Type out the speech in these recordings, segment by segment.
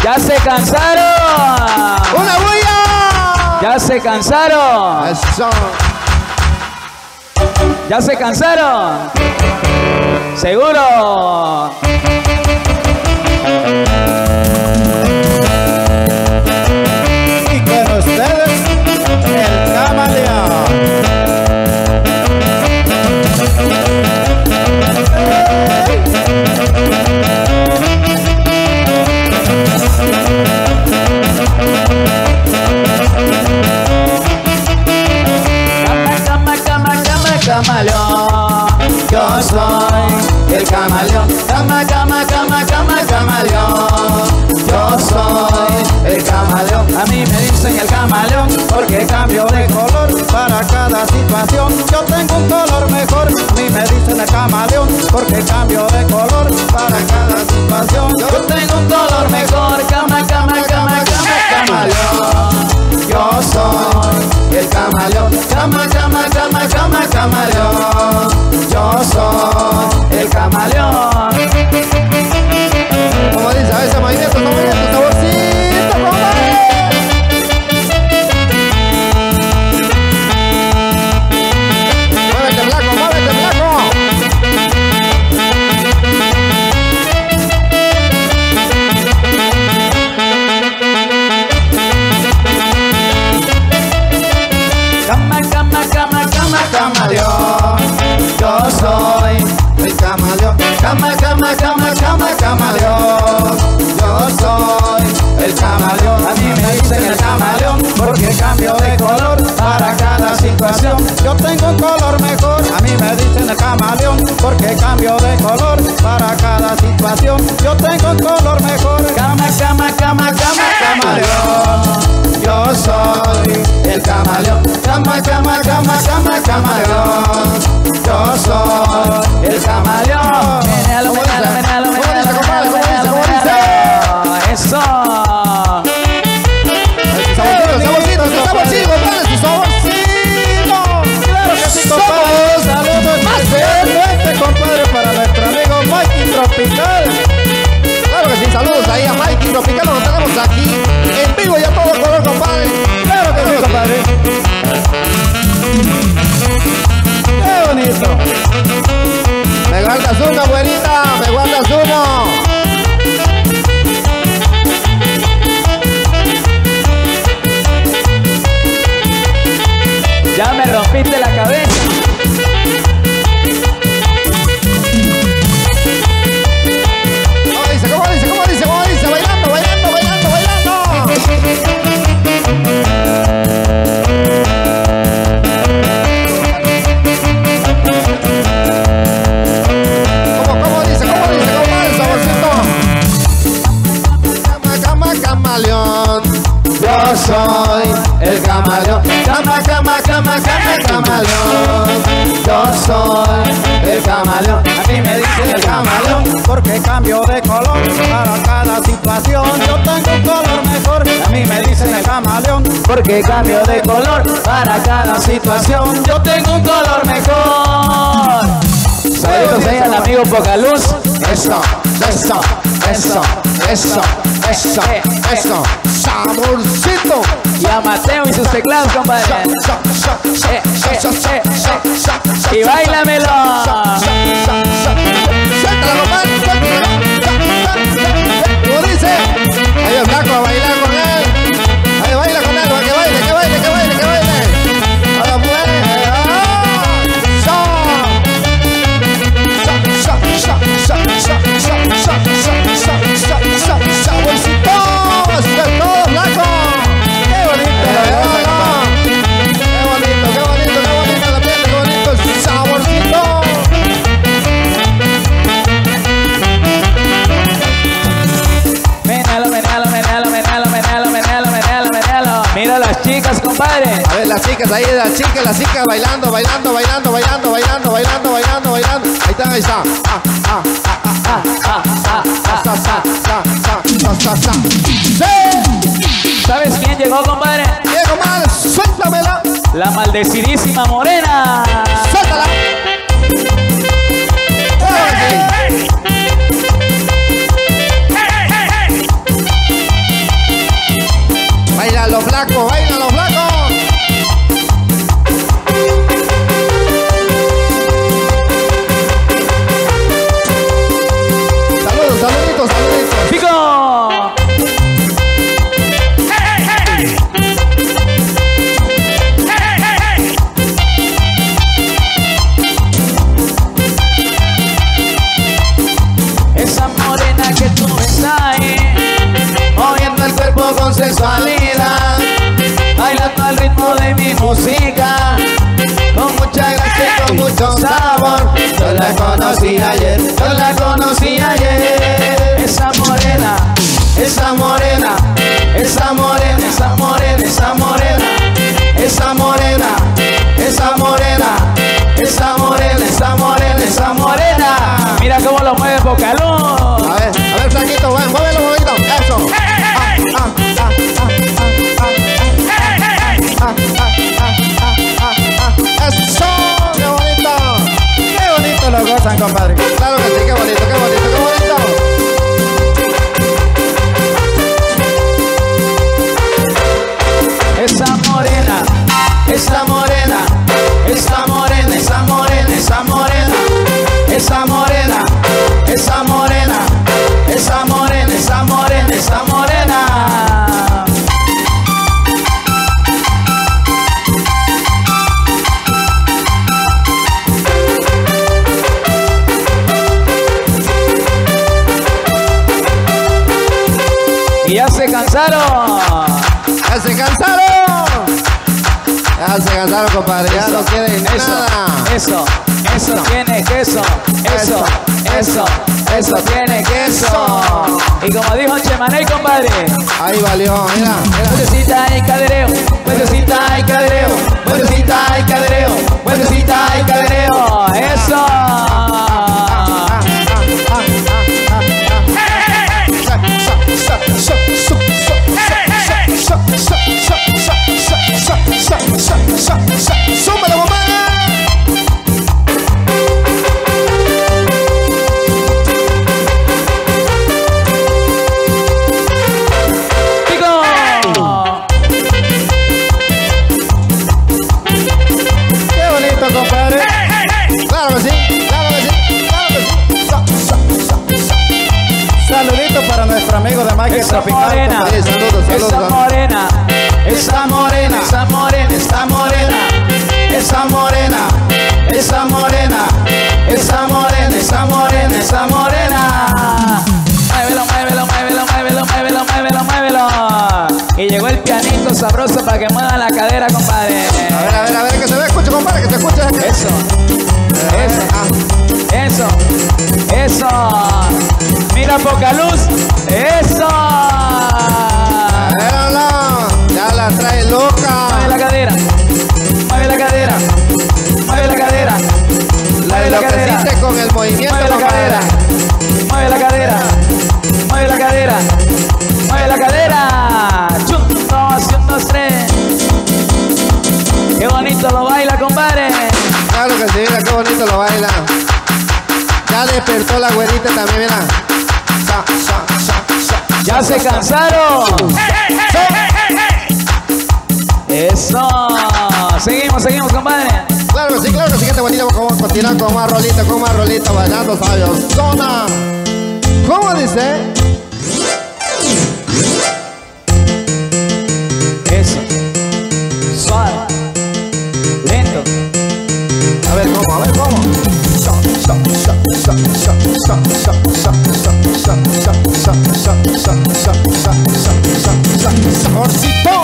¡Ya se cansaron! ¡Una bulla! ¡Ya se cansaron! Eso. ¿Ya se cansaron? ¡Seguro! Y con ustedes, el camaleón. Camaleón, yo soy el camaleón. Camaleón, yo soy el camaleón. A mí me dicen el camaleón porque cambio de color para cada situación. Yo tengo un color mejor. A mí me dicen el camaleón porque cambio de color para cada situación. Yo tengo un color mejor. Camaleón, yo soy el camaleón. Camaleón, yo soy el camaleón. Como dice, a veces movimiento, saborcito, compadre. Muévete, flaco, muévete, flaco. Camaleón, yo soy el camaleón. Camaleón, yo soy el camaleón. A mí me dicen el camaleón porque cambio de color para cada situación. Yo tengo un color mejor. A mí me dicen el camaleón porque cambio de color para cada situación. Yo tengo un color mejor. Camaleón, yo soy el camaleón. Camaleón, yo soy el camaleón. Menalo. Eso. Saborcito, Claro que sí, compadre. saludos más fuerte, compadre, para nuestro amigo Mikey Tropical. Claro que sí, saludos ahí a Mikey Tropical, lo tenemos aquí en vivo y a todo color, compadre. Claro que sí, compadre. Qué bonito. Me guardas uno, güerita, me guardas uno. Ya me rompiste la cabeza. ¿Cómo dice? Bailando. ¿Cómo dice, compadre, saborcito? Camaleón. Yo soy el camaleón. Camaleón. Yo soy el camaleón. A mí me dicen el camaleón porque cambio de color para cada situación. Yo tengo un color mejor. A mí me dicen el camaleón porque cambio de color para cada situación. Yo tengo un color mejor. Saludos ahí al amigo Pocaluz. Eso. Saborcito. Y a Mateo y sus teclados, compadre. Y báilamelo. Suéltala, compadre. Como dice, ahí el flaco a bailar con él. Ahí baila con él, que baile. A la mujer. Saborcito. De todo, flaco. Qué bonito. Qué bonito la piel, qué bonito el saborcito. Menalo. Mira las chicas, compadre. A ver, las chicas bailando. Ahí está. ¿Sabes quién llegó, compadre? Diego, man, suéltamela. La maldecidísima morena. Suéltala. flacos, bailan los flacos. Saludos, saluditos, saluditos. ¡Pico! Esa morena que tú ves ahí, moviendo el cuerpo con sensualidad, bailando al ritmo de mi música, con mucha gracia y con mucho sabor. Yo la conocí ayer, yo la conocí ayer. Esa morena, esa morena, esa morena, esa morena, esa morena, esa morena, esa morena, esa morena, esa morena, esa morena. Mira cómo lo mueve Vocaluz. A ver, flaquito, muévelo, bonito. Eso. Eso, qué bonito. Qué bonito lo gozan, compadre. Claro que sí, qué bonito, qué bonito, qué bonito. Esa morena, esa morena, esa morena, esa morena, esa morena, esa morena, esa morena, esa morena, esa morena, esa morena. Y ya se cansaron. ¡Ya se cansaron! Ya se cansaron, compadre. Ya no quieren nada. Eso tiene queso. Eso tiene queso. Y como dijo Chemaney, compadre. Ahí valió, mira. Vueltecita y cadereo, vueltecita y cadereo, vueltecita y cadereo, vueltecita y cadereo. Eso. ¡Súmalo, mamá! ¡Pico! ¡Qué bonito, compadre! Claro que sí, claro que sí, claro que sí. Saludito para nuestro amigo de Mike Tropical. Morena. Sí, saludos, saludos. Esa morena, esa morena, esa morena, esa morena, esa morena, esa morena, esa morena, esa morena, esa morena. Muévelo, muévelo, muévelo, muévelo, muévelo, muévelo, muévelo. Y llegó el pianito sabroso para que mueva la cadera, compadre. A ver, que se ve, escuche, compadre, que se escuche. Eso, eso, eso. Mira Vocaluz, eso. Ya la trae loca. Mueve la cadera, mueve la cadera, mueve la cadera, mueve la cadera, enloqueciste con el movimiento, mueve la cadera, mueve la cadera, mueve la cadera, mueve la cadera. Chum, 2, 2, 3. Qué bonito lo baila, compadre. Claro que sí, mira qué bonito lo baila. Ya despertó la güerita también, mira. Ya se cansaron. Eso. Seguimos, compadre. Claro que sí, gente bonita. Vamos a continuar con más rolita, bailando sabiosona. ¿Cómo dice? Eso. Suave. Lento. A ver cómo. Saborcito.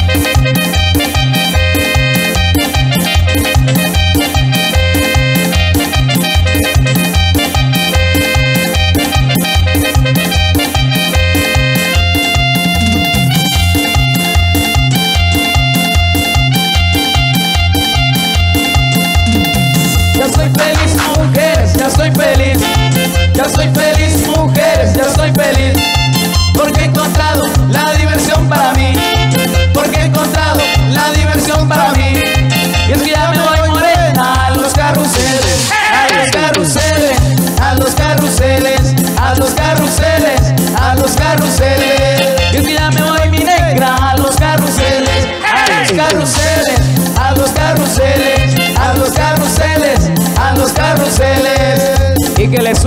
Ya soy feliz, mujeres, ya soy feliz, porque he encontrado la diversión para mí, porque he encontrado la diversión para mí. Y es que ya me voy morena a los carruseles, a los carruseles, a los carruseles, a los carruseles, a los carruseles. Y es que ya me voy mi negra a los carruseles.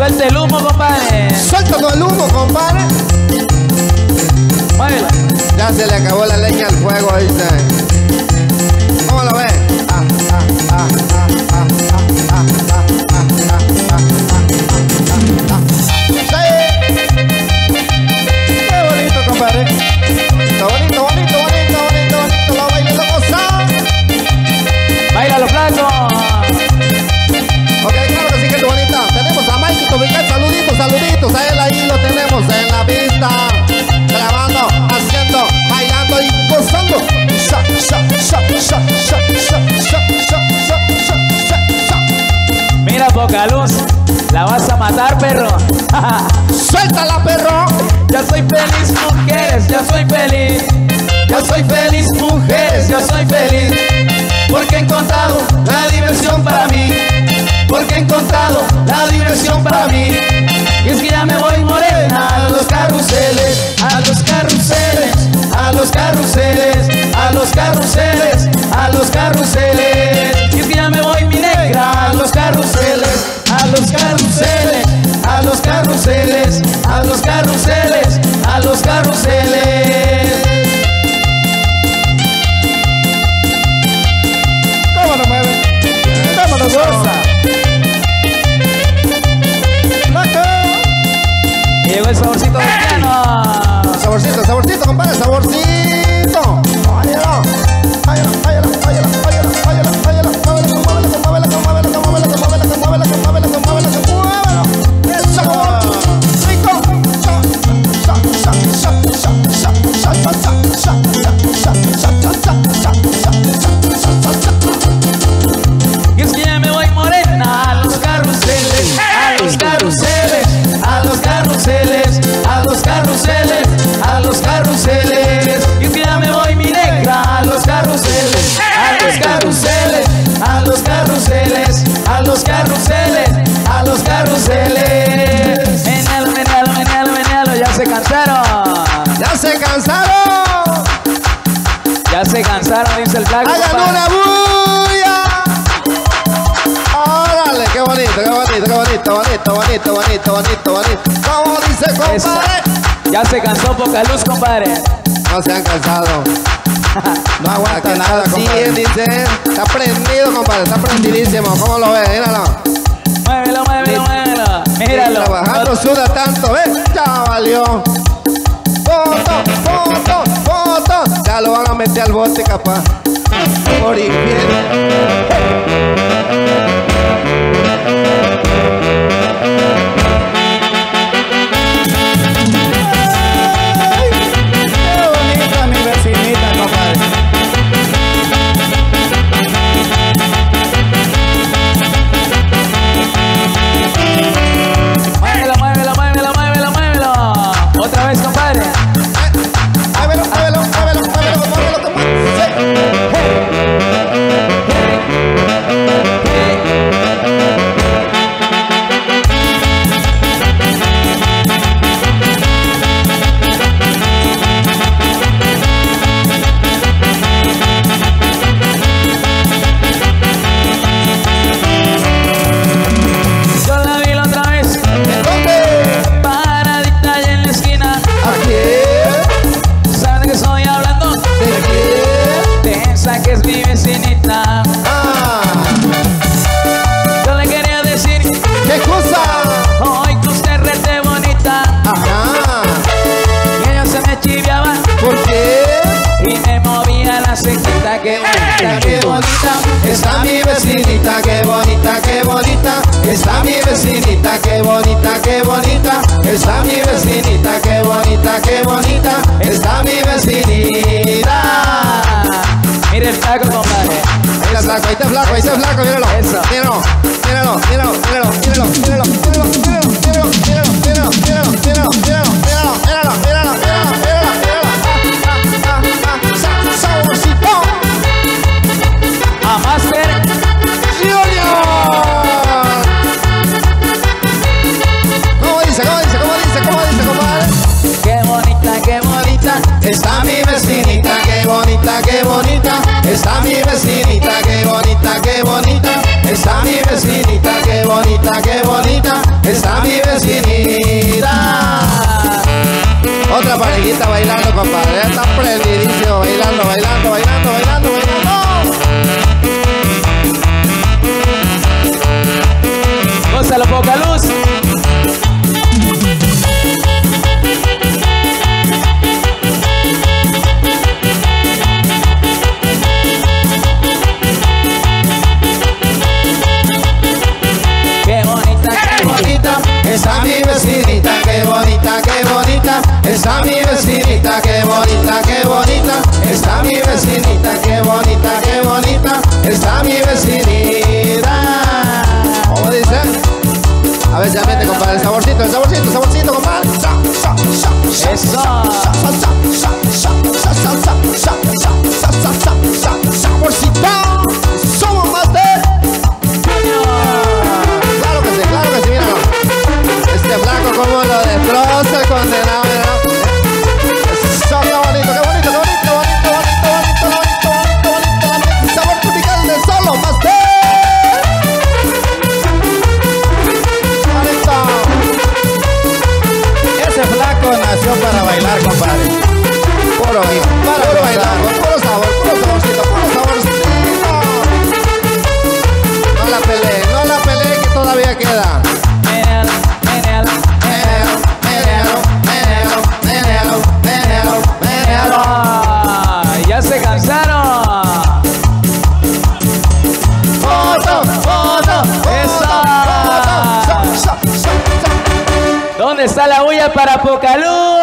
suelte el humo, compadre. Suelta todo el humo, compadre. Muévelo. Ya se le acabó la leña al fuego, dice. ¿Cómo lo ves? Qué bonito, compadre. Bonito, bonito, bonito, bonito, bonito. Lo baila y lo goza. Bailalo, flaco. Ok, claro que sí, que es bonita. Tenemos a Mikey Tropical, saluditos, saluditos. A él ahí lo tenemos en la pista. Grabando, haciendo, bailando y gozando. Mira, poca luz. La vas a matar, perro. ¡Suéltala, perro! Ya soy feliz, mujeres, ya soy feliz. Ya soy feliz, mujeres, ya soy feliz. Porque he encontrado la diversión para mí. Porque he encontrado la diversión para mí. Y es que ya me voy morena a los carruseles, a los carruseles, a los carruseles, a los carruseles, a los carruseles. Y es que ya me voy mi negra a los carruseles, a los carruseles, a los carruseles, a los carruseles, a los carruseles. ¿Cómo lo mueve? ¿Cómo lo goza? Llegó el saborcito del piano. Saborcito, saborcito, compadre, saborcito. Báyalo, báyalo, báyalo, báyalo, báyalo, báyalo, báyalo, muévelo, muévelo, muévelo, muévelo, muévelo, muévelo, muévelo, muévelo, muévelo. Eso, rico. Y es que ya me voy morena a los carruseles, a los carruseles, a los carruseles, a los carruseles, a los carruseles. Y es que ya me voy mi negra a los carruseles, a los carruseles, a los carruseles, a los carruseles, a los carruseles. Menalo, menalo, menalo, menalo, ya se cansaron. ¡Ya se cansaron! Ya se cansaron, dice el flaco. ¡Hagan una bulla! ¡Órale! ¡Qué bonito, qué bonito, qué bonito, bonito, bonito, bonito, bonito, bonito! ¿Cómo dice, compadre? Ya se cansó, poca luz, compadre. No se han cansado. No aguanta nada, Sí, compadre. dice. Está prendido, compadre. Está prendidísimo. ¿Cómo lo ves? Míralo. Muévelo, muévelo, muévelo. Míralo. Trabajando suda tanto, ¿ves? Ya valió. Foto, foto, foto. Ya lo van a meter al bote, capaz. Por infiel. Qué bonita mi vecinita, compadre. Muévelo, muévelo, muévelo, muévelo, muévelo. Otra vez, compadre. Muévelo, muévelo, muévelo, muévelo, muévelo, Yo la vi la otra vez, ¿dónde? paradita allá en la esquina. ¿A quién? ¿Saben de qué estoy hablando? ¿De quién? De esa que es mi vecinita. Ah, Yo le quería decir, ¿qué cosa? hoy que usted es rete bonita. Ajá. Y ella se me chiviaba ¿Por qué? y me movía la cequita. Qué bonita, qué bonita. Está mi vecinita, qué bonita, qué bonita. Está mi vecinita, qué bonita, qué bonita. Está mi vecinita, qué bonita, qué bonita. Está mi vecinita. Mire el flaco, compadre. Ahí está flaco, ahí está flaco, ahí está flaco, míralo. Eso. Míralo, míralo, míralo, míralo, míralo, míralo, míralo, míralo, míralo, míralo, míralo, míralo, míralo, míralo, míralo, míralo, míralo, míralo. Saborcito. A Master. Junior. ¿Cómo dice, cómo dice, cómo dice, cómo dice, compadre? Qué bonita, qué bonita. Está mi vecinita, qué bonita, qué bonita. Está mi vecinita, qué bonita, qué bonita. Está mi vecinita, qué bonita, qué bonita. Está mi Otra parejita bailando, compadre. Ya está prendidísimo, bailando, bailando, bailando, bailando, bailando. Gózalo, poca luz. Qué bonita, qué bonita, Esa mi vecinita, qué bonita, qué bonita. Esa mi vecinita, qué bonita, qué bonita. Esa mi vecinita, qué bonita, qué bonita. Esa mi vecinita. ¿Cómo dice? A ver, ya mete, compadre, el saborcito, el saborcito, el saborcito, compadre. eso. Saborcito. Somos más de... Claro que sí, míralo. Este flaco como lo destroza el condenado, ¿no? Eso, qué bonito, qué bonito, qué bonito, bonito, bonito, bonito, bonito, bonito, bonito. Sabor tropical de solo más de... Bonito. Ese flaco nació para bailar, compadre. Puro bailar, puro sabor, puro saborcito, puro saborcito. No la pelee que todavía queda. Menelo, menelo, menelo. Ya se cansaron. Foto, foto, Esa. ¿Dónde está la bulla para Pocalú?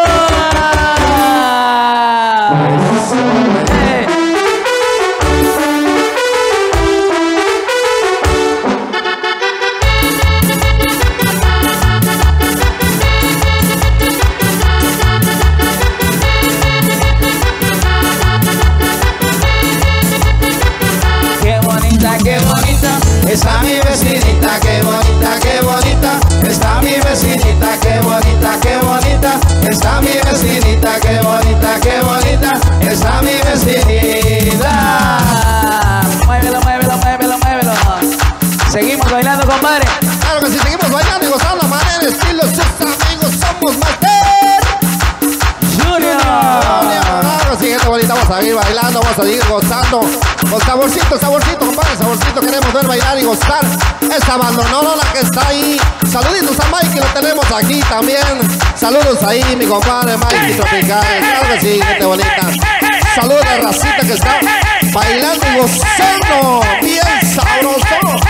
Qué bonita, está mi vecinita, qué bonita, qué bonita. Está mi vecinita, qué bonita, qué bonita. Está mi vecinita, qué bonita, qué bonita. Está mi vecinita. muévelo, muévelo, muévelo, muévelo. Seguimos bailando, compadre. Claro que sí, seguimos bailando y gozando, manera, estilo, sus amigos, somos más de... Junior. Claro, sí, gente bonita, vamos a seguir bailando, vamos a seguir gozando. Con saborcito, saborcito, compadre, saborcito, queremos ver bailar y gozar. Esta bandonona, la que está ahí. Saluditos a Mikey, lo tenemos aquí también. Saludos ahí, mi compadre Mikey Tropical. Claro que sí, gente bonita. Saludos a la racita que está bailando y gozando. Bien sabroso.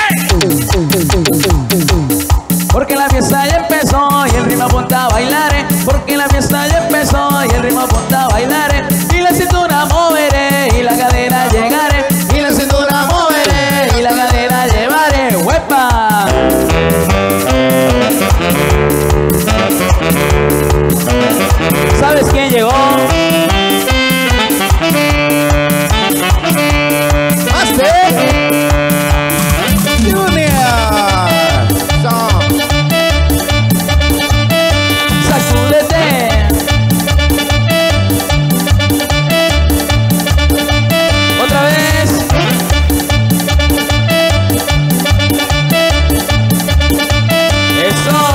Porque la fiesta ya empezó y el ritmo apunta a bailar. Porque la fiesta ya empezó y el ritmo apunta a bailar. Y la cintura moveré y la cadera llegaré. Y la cintura moveré Y la cadera llevaré. ¡Huepa! ¿Sabes quién llegó? Junior. Sacúdete. Otra vez. Eso.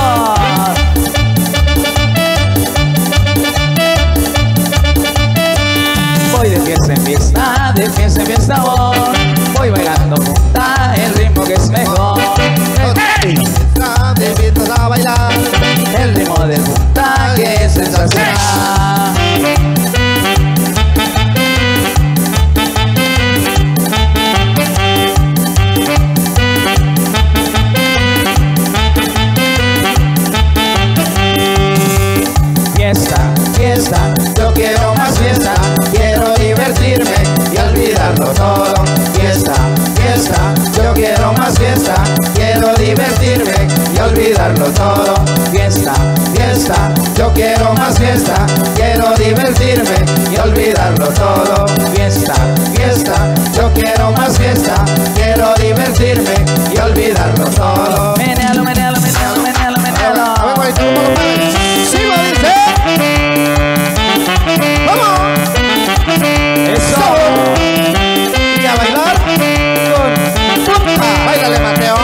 Voy de fiesta en fiesta, de fiesta en fiesta voy. Voy bailando punta, el ritmo que es mejor. Te invitas a bailar. El ritmo de punta que es sensacional. Fiesta, fiesta, Yo quiero más fiesta, quiero divertirme y olvidarlo todo. Fiesta, fiesta, yo quiero más fiesta, quiero divertirme y olvidarlo todo. fiesta, Fiesta, yo quiero más fiesta, quiero divertirme y olvidarlo todo. fiesta. Fiesta, yo quiero más fiesta, quiero divertirme y olvidarlo todo. Menealo, menealo, menealo, menealo, menealo. Sí lo dice. ¡Vamos! Eso. Y a bailar con punta. Báilale, Mateo.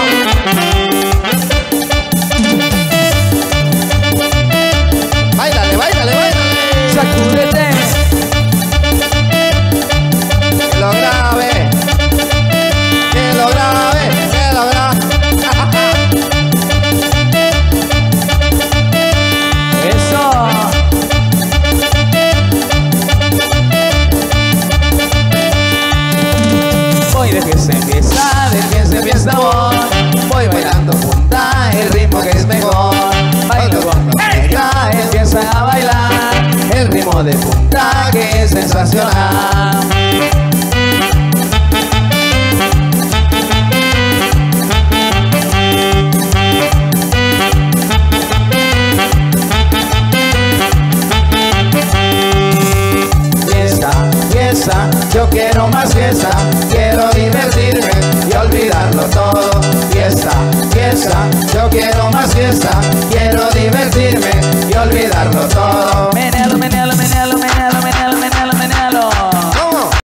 Báilale, báilale, báilale. ritmo de punta que es sensacional. Fiesta, fiesta, yo quiero más fiesta, quiero divertirme y olvidarlo todo. Fiesta, fiesta, yo quiero más fiesta,